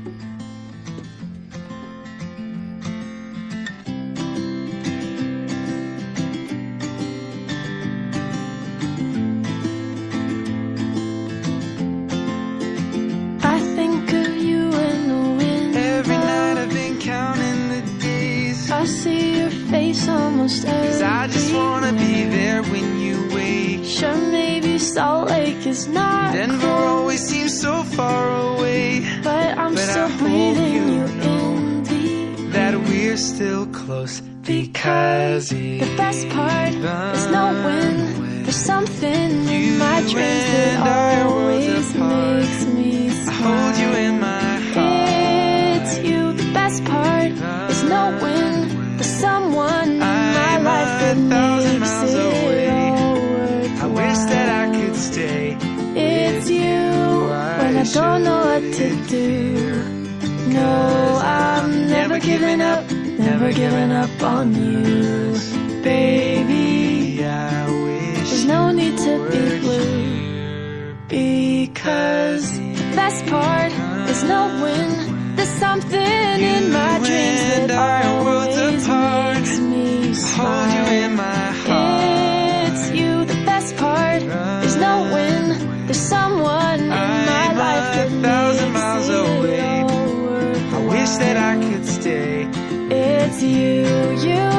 I think of you in the window. Every night I've been counting the days. I see your face almost every 'Cause I just wanna be day. there when you wake. Sure, maybe Salt Lake is not Denver close, always seems so far away, but I'm but still I hope breathing you you know in deep. that we're still close. Because The best part is knowing there's something in my dreams that and I are worlds always apart. makes me I hold you smile. in my heart. It's you. The best part is knowing there's someone in my I'm life that 1,000 makes miles it away. all I wish worthwhile. that I could stay. It's you when I don't know what to do. No, I'm never giving up, never giving up on you, baby. I wish There's no need to be you were blue, because the best part is knowing there's something in my You dreams and that I are worlds always apart. makes me Hold you smile. in my heart. It's you. The best part is knowing there's someone in my I'm life that 1,000 makes miles it away. all I wish that I worthwhile. could stay. It's you, you